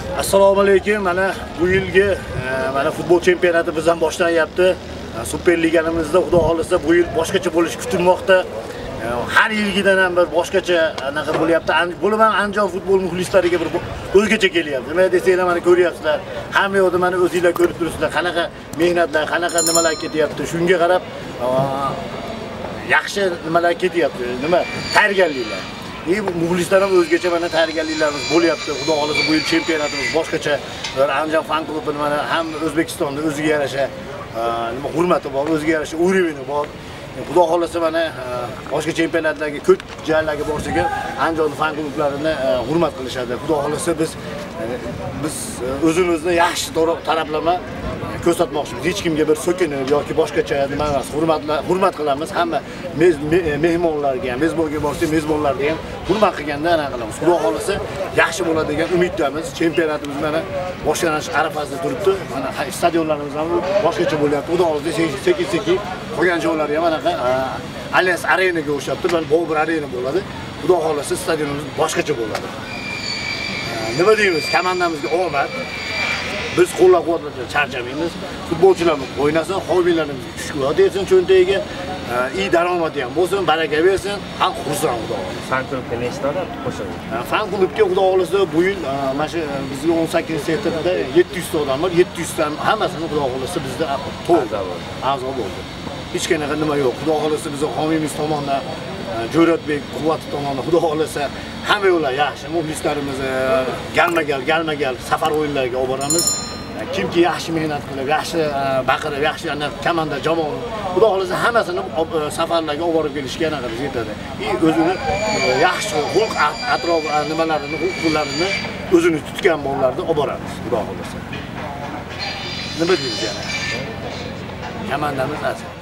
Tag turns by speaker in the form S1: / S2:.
S1: Assalomu alaykum. Mana bu yilgi mana futbol chempionati bizdan boshlanyapti. Super ligamizda xudo xolisa bu yil boshqacha bo'lishi kutilmoqda. Har yilgidan ham bir boshqacha anaqa bo'lyapti. Bo'lib ham Andijon futbol muxlislariga bir o'zgacha kelyapti. Nima desanglar mana ko'ryapsizlar. Hamma yo'qda mana o'zingizlar ko'rib turibsizlar. Qanaqa mehnatlar, qanaqa nimalar ketyapti. Shunga qarab yaxshi nimalar ketyapti. Nima tayyorgarliklar. Muxlislar ham o'zgacha mana tayyorgarliklarimiz bo'lyapti. Xudo xolisa bu yil chempionatimiz boshqacha. Andijon fan klubi mana ham O'zbekistonda o'ziga yarasha nima hurmati bor, o'ziga yarasha uroveni bor. Xudo xolasa mana boshqa chempionatlarga ko'p joylarga borsak ham Andijon fan klublarini hurmat qilishadi. Xudo xolasa biz o'zimizni yaxshi taraflama ko'rsatmoqchimiz. Hech kimga bir so'kinib yoki boshqacha nima emas, hurmat qilamiz. Hamma mehmonlarga ham, mezbonga borsak, mezbonlarga ham hurmat qilganda ana qilamiz. Xudo xolasa yaxshi bo'ladi degan umiddamiz. Chempionatimiz mana boshlanish arafasida turibdi. Mana stadionlarimiz ham boshqacha bo'lyapti. Xudo xolasa sekin-sekin qolgan joylari ham anaqa Allianz Arenaga o'xshabdi. Mana Bobur Arena bo'ladi. Xudo xolasa stadionimiz boshqacha bo'ladi. Nima deymiz? Komandamizga omad. Biz qo'llab-quvvatlashga charchamaymiz. Futbolchilarimiz o'ynasin, hobiylarimiz kuch-quvvat bersin, cho'ntagiga daromadi ham bo'lsin, baraka bersin, ham xursand xudo xolasa.
S2: Fan klubga nechta odam qo'shildi?
S1: Fan klubga xudo xolasa bu yil mana shu bizning 18-sektorda 700 ta odam bor. 700 ta hammasini xudo xolasa bizda a'zo bo'ldi. Hech qanaqa nima yo'q. Xudo xolasa bizning homiyimiz tomonidan Jo'ratbek quvvati tomonidan xudo xolasa hamma yo'llar yaxshi. Muxlislarimiz galma-gal safar o'yinlariga olib boramiz. Kimki yaxshi mehnat qilib, yaxshi baqirib, yaxshi komanda jamoa xudo xolasa hammasini safarlarga olib borib kelishga qadar yetadi. O'zini yaxshi xulq atrof nimalarini, huquqlarini o'zini tutgan bolalarni olib boramiz xudo xolasa. Nima deymiz yana? Komandamiz asl.